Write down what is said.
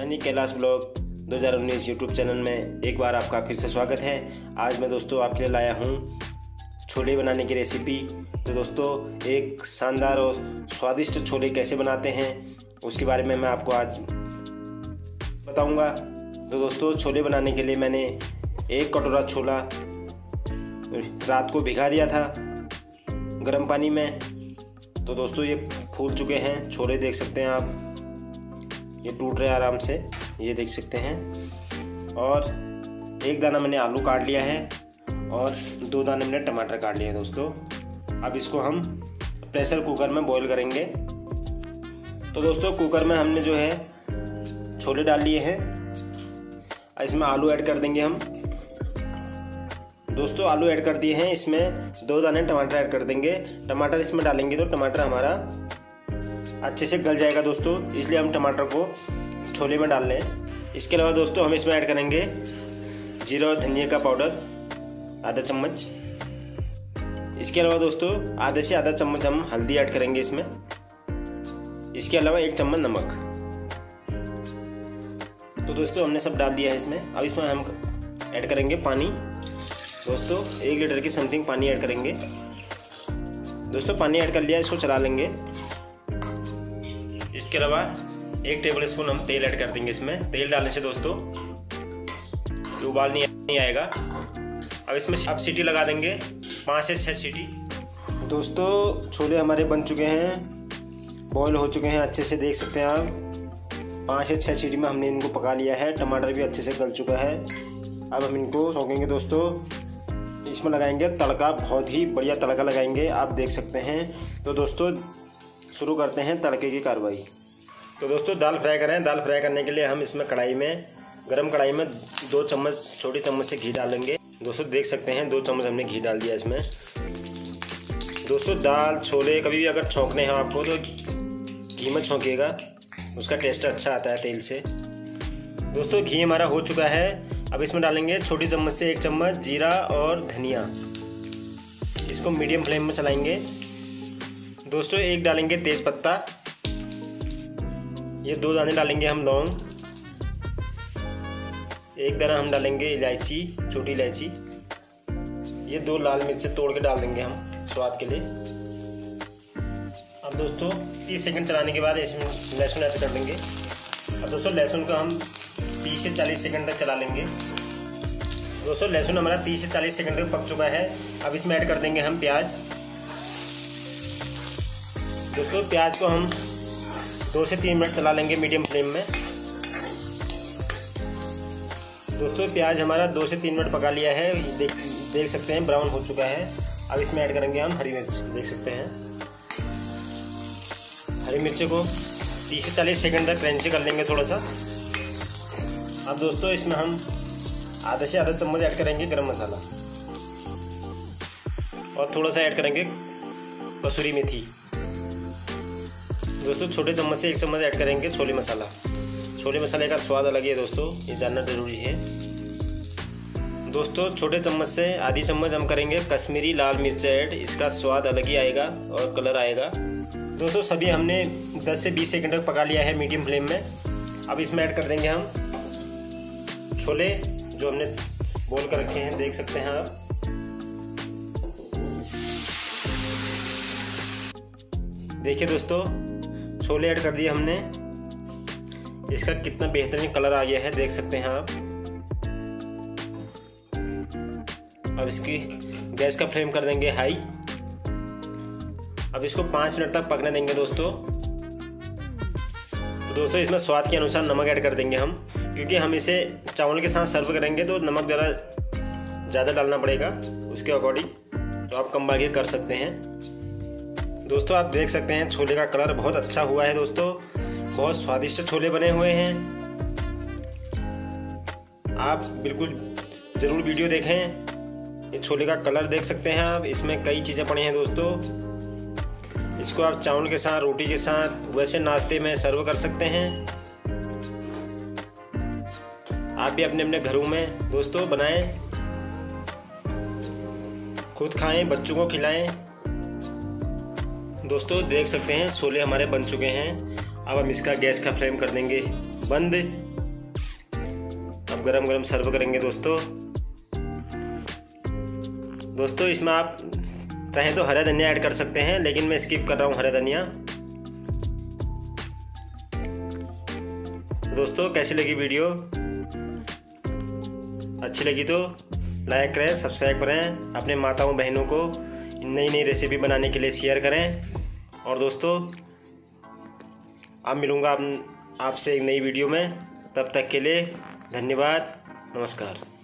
यानी Kailash blog 2019 YouTube channel में एक बार आपका फिर से स्वागत है। आज मैं दोस्तों आपके लिए लाया हूँ छोले बनाने की रेसिपी। तो दोस्तों एक शानदार और स्वादिष्ट छोले कैसे बनाते हैं उसके बारे में मैं आपको आज बताऊँगा। तो दोस्तों छोले बनाने के लिए मैंने 1 कटोरा छोला रात को भिगा दिया था गर्म पानी में। तो दोस्तों ये फूल चुके हैं छोले, देख सकते हैं आप, ये टूट रहे हैं आराम से, ये देख सकते हैं। और 1 दाना मैंने आलू काट लिया है और 2 दाने मैंने टमाटर काट लिए हैं दोस्तों। अब इसको हम प्रेशर कुकर में बॉईल करेंगे। तो दोस्तों कुकर में हमने जो है छोले डाल लिए हैं, इसमें आलू ऐड कर देंगे हम। दोस्तों आलू ऐड कर दिए हैं, इसमें 2 दाने टमाटर ऐड कर देंगे। टमाटर इसमें डालेंगे तो टमाटर हमारा अच्छे से गल जाएगा दोस्तों, इसलिए हम टमाटर को छोले में डाल लें। इसके अलावा दोस्तों हम इसमें ऐड करेंगे जीरा और धनिया का पाउडर आधा चम्मच। इसके अलावा दोस्तों आधे से आधा चम्मच हम हल्दी ऐड करेंगे इसमें। इसके अलावा 1 चम्मच नमक। तो दोस्तों हमने सब डाल दिया है इसमें। अब इसमें हम ऐड करेंगे पानी। दोस्तों 1 लीटर की समथिंग पानी ऐड करेंगे। दोस्तों पानी ऐड कर लिया, इसको चला लेंगे। इसके अलावा 1 टेबल स्पून हम तेल ऐड कर देंगे इसमें। तेल डालने से दोस्तों उबाल नहीं आएगा। अब इसमें आप सीटी लगा देंगे 5 से 6 सीटी। दोस्तों छोले हमारे बन चुके हैं, बॉईल हो चुके हैं अच्छे से, देख सकते हैं आप। 5 से 6 सीटी में हमने इनको पका लिया है। टमाटर भी अच्छे से गल चुका है। अब हम इनको छोंकेंगे दोस्तों। इसमें लगाएंगे तड़का, बहुत ही बढ़िया तड़का लगाएंगे, आप देख सकते हैं। तो दोस्तों शुरू करते हैं तड़के की कार्रवाई। तो दोस्तों दाल फ्राई करें। दाल फ्राई करने के लिए हम इसमें गरम कढ़ाई में 2 चम्मच छोटी चम्मच से घी डालेंगे। दोस्तों देख सकते हैं 2 चम्मच हमने घी डाल दिया इसमें। दोस्तों दाल छोले कभी भी अगर छौंकने हैं आपको तो घी में छौंकिएगा, उसका टेस्ट अच्छा आता है तेल से। दोस्तों घी हमारा हो चुका है। अब इसमें डालेंगे छोटी चम्मच से 1 चम्मच जीरा और धनिया। इसको मीडियम फ्लेम में चलाएंगे। दोस्तों 1 डालेंगे तेज पत्ता, ये 2 दाने डालेंगे हम लौंग। 1 दाना हम डालेंगे इलायची, छोटी इलायची। ये 2 लाल मिर्च तोड़ के डाल देंगे हम स्वाद के लिए। अब दोस्तों 30 सेकंड चलाने के बाद इसमें लहसुन ऐड कर देंगे। अब दोस्तों लहसुन को हम 30 से 40 सेकंड तक चला लेंगे। दोस्तों लहसुन हमारा 30 से 40 सेकंड तक पक चुका है। अब इसमें ऐड कर देंगे हम प्याज। दोस्तों प्याज को हम 2 से 3 मिनट चला लेंगे मीडियम फ्लेम में। दोस्तों प्याज हमारा 2 से 3 मिनट पका लिया है, देख सकते हैं ब्राउन हो चुका है। अब इसमें ऐड करेंगे हम हरी मिर्च, देख सकते हैं। हरी मिर्च को 30 से 40 सेकंड तक क्रंची कर लेंगे थोड़ा सा। अब दोस्तों इसमें हम आधा से आधा चम्मच ऐड करेंगे गरम मसाला और थोड़ा सा ऐड करेंगे कसूरी मेथी। दोस्तों छोटे चम्मच से 1 चम्मच ऐड करेंगे छोले मसाला। छोले मसाले का स्वाद अलग है दोस्तों, ये जानना जरूरी है। दोस्तों छोटे चम्मच से आधी चम्मच हम करेंगे कश्मीरी लाल मिर्च ऐड, इसका स्वाद अलग ही आएगा और कलर आएगा। दोस्तों सभी हमने 10 से 20 सेकंड तक पका लिया है मीडियम फ्लेम में। अब इसमें ऐड कर देंगे हम छोले जो हमने बोल कर रखे हैं, देख सकते हैं आप। देखिए दोस्तों छोले ऐड कर दिए हमने, इसका कितना बेहतरीन कलर आ गया है, देख सकते हैं आप। अब इसकी गैस का फ्लेम कर देंगे हाई। अब इसको 5 मिनट तक पकने देंगे दोस्तों। तो दोस्तों इसमें स्वाद के अनुसार नमक ऐड कर देंगे हम, क्योंकि हम इसे चावल के साथ सर्व करेंगे तो नमक ज़्यादा डालना पड़ेगा उसके अकॉर्डिंग, तो आप कम बाकी कर सकते हैं। दोस्तों आप देख सकते हैं छोले का कलर बहुत अच्छा हुआ है दोस्तों, बहुत स्वादिष्ट छोले बने हुए हैं। आप बिल्कुल ज़रूर वीडियो देखें। ये छोले का कलर देख सकते हैं आप, इसमें कई चीज़ें पड़ी हैं दोस्तों। इसको आप चावल के साथ, रोटी के साथ, वैसे नाश्ते में सर्व कर सकते हैं। आप भी अपने अपने घरों में दोस्तों बनाएं, खुद खाएं, बच्चों को खिलाएं। दोस्तों देख सकते हैं छोले हमारे बन चुके हैं। अब हम इसका गैस का फ्लेम कर देंगे बंद। अब गरम गरम सर्व करेंगे दोस्तों। दोस्तों इसमें आप चाहें तो हरा धनिया ऐड कर सकते हैं, लेकिन मैं स्किप कर रहा हूँ हरा धनिया। दोस्तों कैसी लगी वीडियो? अच्छी लगी तो लाइक करें, सब्सक्राइब करें, अपने माताओं बहनों को नई नई रेसिपी बनाने के लिए शेयर करें। और दोस्तों अब मिलूँगा आपसे एक नई वीडियो में, तब तक के लिए धन्यवाद, नमस्कार।